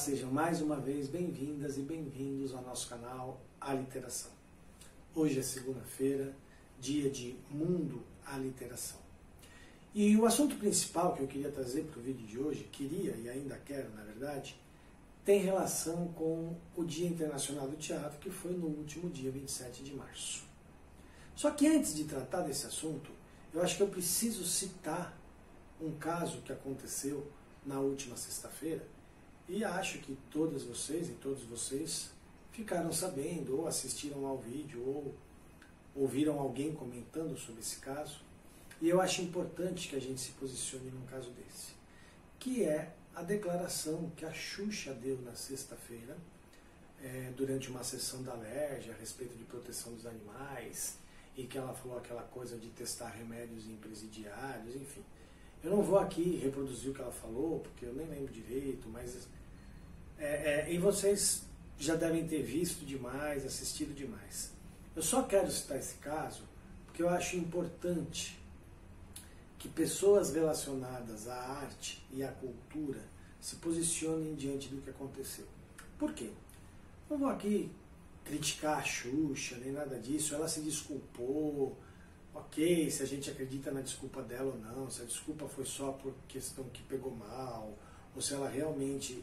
sejam mais uma vez bem-vindas e bem-vindos ao nosso canal Aliteração. Hoje é segunda-feira, dia de Mundo Aliteração. E o assunto principal que eu queria trazer para o vídeo de hoje, e ainda quero, na verdade, tem relação com o Dia Internacional do Teatro, que foi no último dia 27 de março. Só que antes de tratar desse assunto, eu acho que eu preciso citar um caso que aconteceu na última sexta-feira, e acho que todas vocês e todos vocês ficaram sabendo, ou assistiram ao vídeo, ou ouviram alguém comentando sobre esse caso, e eu acho importante que a gente se posicione num caso desse, que é a declaração que a Xuxa deu na sexta-feira, durante uma sessão da Alerj, a respeito de proteção dos animais, e que ela falou aquela coisa de testar remédios em presidiários, enfim. Eu não vou aqui reproduzir o que ela falou, porque eu nem lembro direito, mas e vocês já devem ter visto demais, assistido demais. Eu só quero citar esse caso porque eu acho importante que pessoas relacionadas à arte e à cultura se posicionem diante do que aconteceu. Por quê? Não vou aqui criticar a Xuxa, nem nada disso, ela se desculpou. Ok, se a gente acredita na desculpa dela ou não, se a desculpa foi só por questão que pegou mal, ou se ela realmente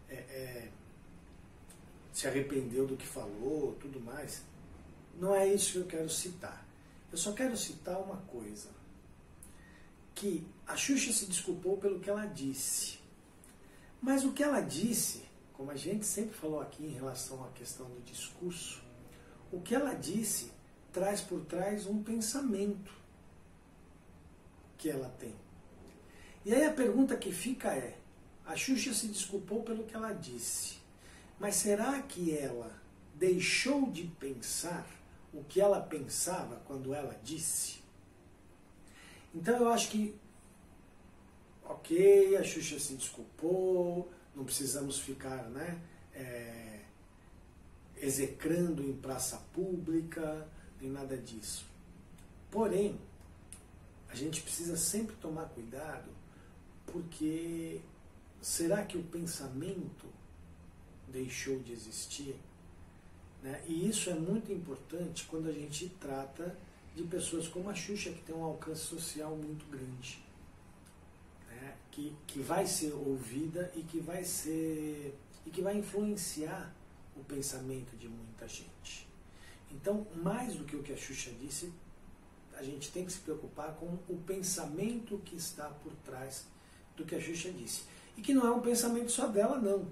se arrependeu do que falou, tudo mais. Não é isso que eu quero citar. Eu só quero citar uma coisa, que a Xuxa se desculpou pelo que ela disse. Mas o que ela disse, como a gente sempre falou aqui em relação à questão do discurso, o que ela disse traz por trás um pensamento que ela tem. E aí a pergunta que fica é, a Xuxa se desculpou pelo que ela disse, mas será que ela deixou de pensar o que ela pensava quando ela disse? Então eu acho que, ok, a Xuxa se desculpou, não precisamos ficar execrando em praça pública, nem nada disso. Porém, a gente precisa sempre tomar cuidado, porque será que o pensamento deixou de existir? E isso é muito importante quando a gente trata de pessoas como a Xuxa, que tem um alcance social muito grande, que vai ser ouvida e que vai influenciar o pensamento de muita gente. Então, mais do que o que a Xuxa disse, a gente tem que se preocupar com o pensamento que está por trás do que a Xuxa disse. E que não é um pensamento só dela, não.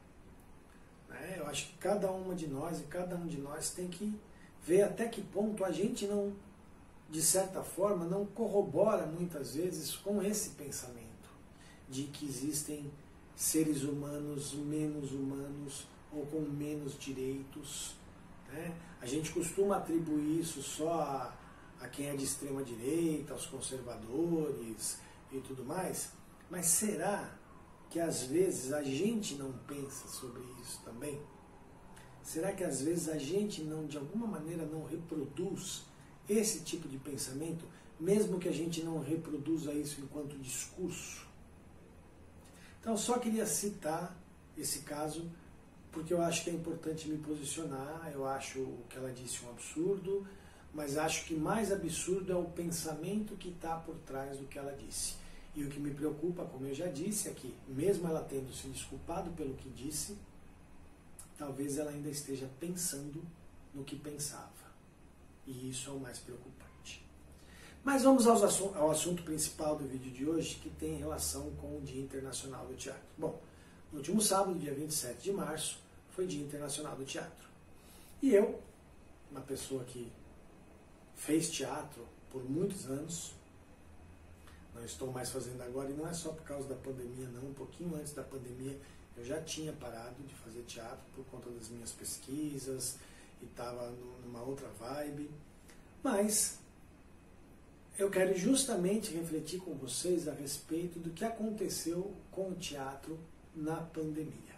Eu acho que cada uma de nós e cada um de nós tem que ver até que ponto a gente não, de certa forma, não corrobora muitas vezes com esse pensamento de que existem seres humanos menos humanos ou com menos direitos. A gente costuma atribuir isso só a quem é de extrema direita, aos conservadores e tudo mais, mas será que às vezes a gente não pensa sobre isso também? Será que às vezes a gente não, de alguma maneira, não reproduz esse tipo de pensamento, mesmo que a gente não reproduza isso enquanto discurso? Então eu só queria citar esse caso porque eu acho que é importante me posicionar. Eu acho o que ela disse um absurdo, mas acho que mais absurdo é o pensamento que está por trás do que ela disse. E o que me preocupa, como eu já disse, é que, mesmo ela tendo se desculpado pelo que disse, talvez ela ainda esteja pensando no que pensava. E isso é o mais preocupante. Mas vamos ao assunto principal do vídeo de hoje, que tem relação com o Dia Internacional do Teatro. Bom, no último sábado, dia 27 de março, foi Dia Internacional do Teatro. E eu, uma pessoa que fez teatro por muitos anos, não estou mais fazendo agora, e não é só por causa da pandemia, não. Um pouquinho antes da pandemia, eu já tinha parado de fazer teatro por conta das minhas pesquisas, e estava numa outra vibe. Mas eu quero justamente refletir com vocês a respeito do que aconteceu com o teatro na pandemia.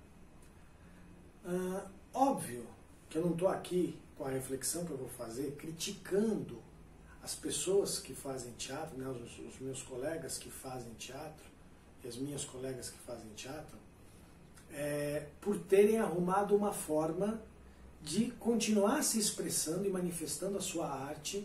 Óbvio que eu não estou aqui com a reflexão que eu vou fazer criticando as pessoas que fazem teatro, os meus colegas que fazem teatro, e as minhas colegas que fazem teatro, por terem arrumado uma forma de continuar se expressando e manifestando a sua arte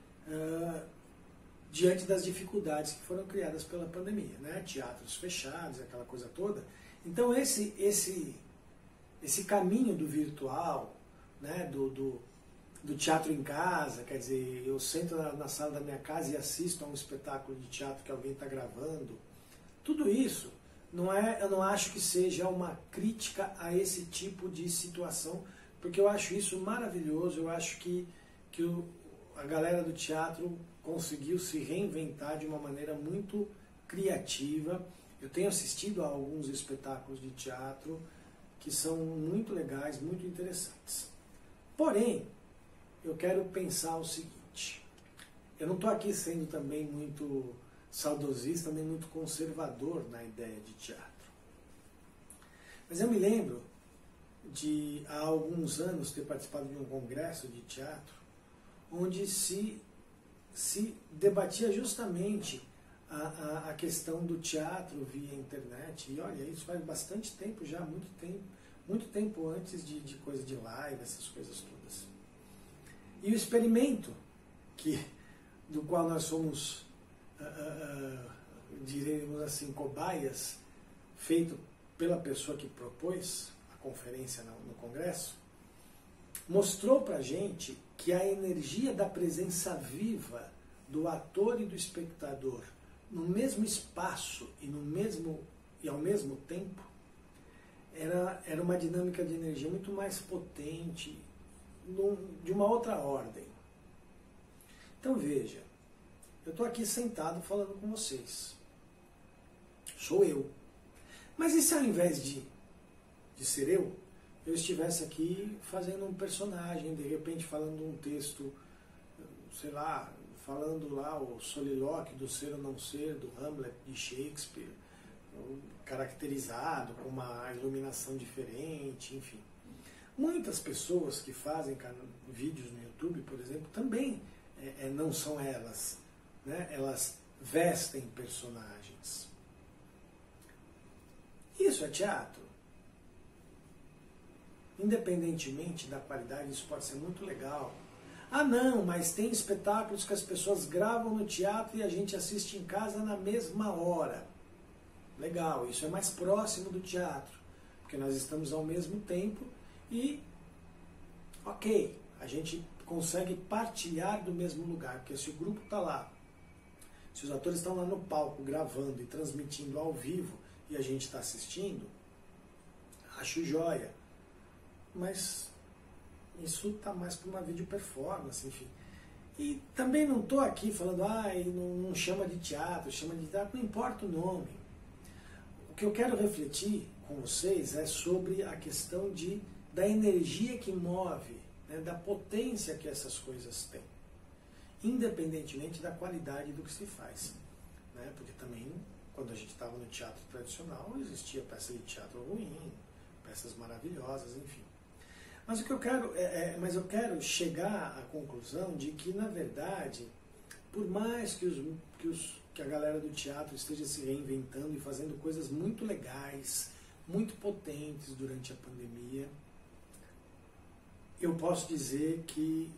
diante das dificuldades que foram criadas pela pandemia, né? Teatros fechados, aquela coisa toda. Então esse caminho do virtual, né? do teatro em casa, quer dizer, eu sento na sala da minha casa e assisto a um espetáculo de teatro que alguém está gravando, tudo isso eu não acho que seja uma crítica a esse tipo de situação, porque eu acho isso maravilhoso, eu acho que a galera do teatro conseguiu se reinventar de uma maneira muito criativa. Eu tenho assistido a alguns espetáculos de teatro que são muito legais, muito interessantes. Porém, eu quero pensar o seguinte, eu não estou aqui sendo também muito saudosista, nem muito conservador na ideia de teatro. Mas eu me lembro de, há alguns anos, ter participado de um congresso de teatro, onde se debatia justamente a questão do teatro via internet. E olha, isso faz bastante tempo já, muito tempo antes de coisa de live, essas coisas todas. E o experimento do qual nós somos, diremos assim, cobaias, feito pela pessoa que propôs a conferência no congresso, mostrou para a gente que a energia da presença viva do ator e do espectador no mesmo espaço e ao mesmo tempo era uma dinâmica de energia muito mais potente, de uma outra ordem. Então veja, eu estou aqui sentado falando com vocês. Sou eu. Mas e se ao invés de ser eu estivesse aqui fazendo um personagem, de repente falando um texto, sei lá, falando lá o solilóquio do ser ou não ser, do Hamlet de Shakespeare, caracterizado com uma iluminação diferente, enfim. Muitas pessoas que fazem vídeos no YouTube, por exemplo, também não são elas, né? Elas vestem personagens. Isso é teatro. Independentemente da qualidade, isso pode ser muito legal. Ah não, mas tem espetáculos que as pessoas gravam no teatro e a gente assiste em casa na mesma hora. Legal, isso é mais próximo do teatro, porque nós estamos ao mesmo tempo e, ok, a gente consegue partilhar do mesmo lugar, porque se o grupo está lá, se os atores estão lá no palco gravando e transmitindo ao vivo e a gente está assistindo, acho joia. Mas isso está mais para uma video performance, enfim. E também não estou aqui falando, não chama de teatro, não importa o nome. O que eu quero refletir com vocês é sobre a questão da energia que move, né, da potência que essas coisas têm, independentemente da qualidade do que se faz. Né? Porque também, quando a gente estava no teatro tradicional, existia peça de teatro ruim, peças maravilhosas, enfim. Mas eu quero chegar à conclusão de que, na verdade, por mais que a galera do teatro esteja se reinventando e fazendo coisas muito legais, muito potentes durante a pandemia, eu posso dizer que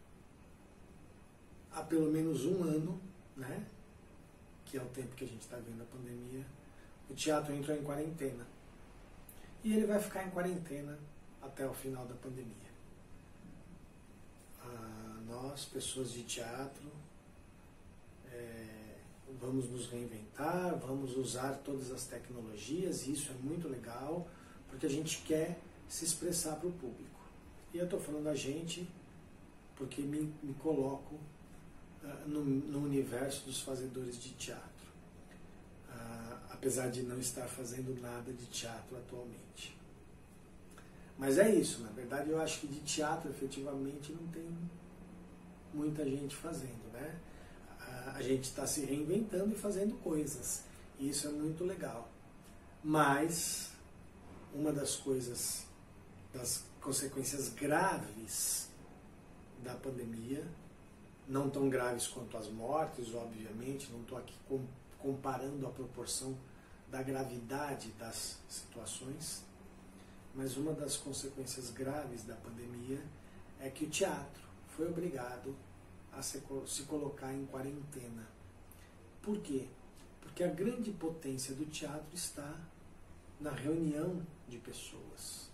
há pelo menos um ano, né, que é o tempo que a gente está vendo a pandemia, o teatro entrou em quarentena. E ele vai ficar em quarentena até o final da pandemia. Nós, pessoas de teatro, vamos nos reinventar, vamos usar todas as tecnologias, e isso é muito legal, porque a gente quer se expressar para o público. E eu estou falando a gente porque me coloco no universo dos fazedores de teatro, apesar de não estar fazendo nada de teatro atualmente. Mas é isso, na verdade eu acho que de teatro efetivamente não tem muita gente fazendo, né? A gente está se reinventando e fazendo coisas, e isso é muito legal. Mas uma das coisas, das consequências graves da pandemia, não tão graves quanto as mortes, obviamente, não estou aqui comparando a proporção da gravidade das situações, mas uma das consequências graves da pandemia é que o teatro foi obrigado a se colocar em quarentena. Por quê? Porque a grande potência do teatro está na reunião de pessoas.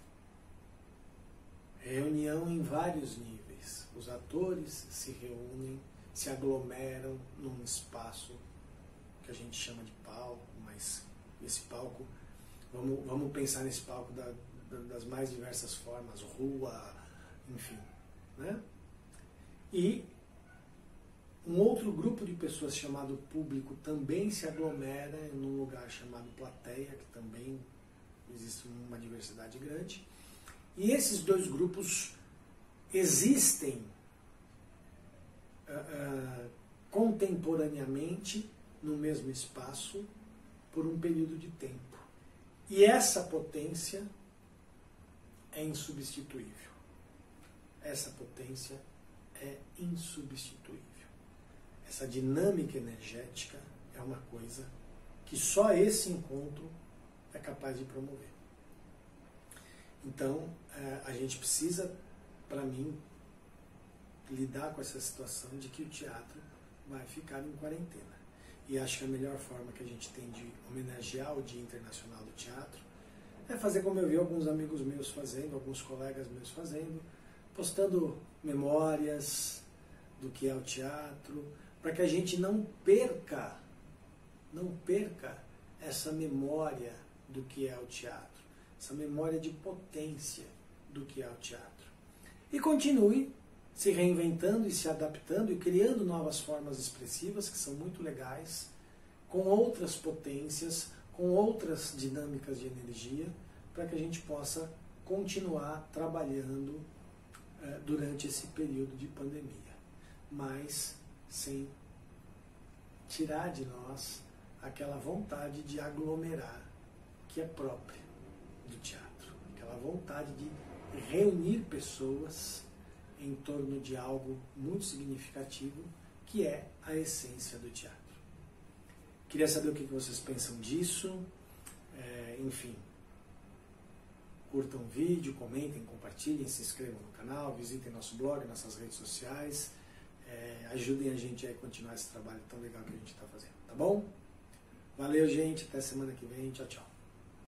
Reunião em vários níveis. Os atores se reúnem, se aglomeram num espaço que a gente chama de palco, mas esse palco, vamos pensar nesse palco das mais diversas formas, rua, enfim, né? E um outro grupo de pessoas chamado público também se aglomera num lugar chamado plateia, que também existe uma diversidade grande. E esses dois grupos existem contemporaneamente no mesmo espaço por um período de tempo. E essa potência é insubstituível. Essa potência é insubstituível. Essa dinâmica energética é uma coisa que só esse encontro é capaz de promover. Então, a gente precisa, para mim, lidar com essa situação de que o teatro vai ficar em quarentena. E acho que a melhor forma que a gente tem de homenagear o Dia Internacional do Teatro é fazer como eu vi alguns amigos meus fazendo, alguns colegas meus fazendo, postando memórias do que é o teatro, para que a gente não perca essa memória do que é o teatro, essa memória de potência do que é o teatro. E continue se reinventando e se adaptando e criando novas formas expressivas, que são muito legais, com outras potências, com outras dinâmicas de energia, para que a gente possa continuar trabalhando durante esse período de pandemia, mas sem tirar de nós aquela vontade de aglomerar que é própria do teatro, aquela vontade de reunir pessoas em torno de algo muito significativo, que é a essência do teatro. Queria saber o que vocês pensam disso, enfim, curtam o vídeo, comentem, compartilhem, se inscrevam no canal, visitem nosso blog, nossas redes sociais, ajudem a gente a continuar esse trabalho tão legal que a gente está fazendo, tá bom? Valeu, gente, até semana que vem, tchau, tchau.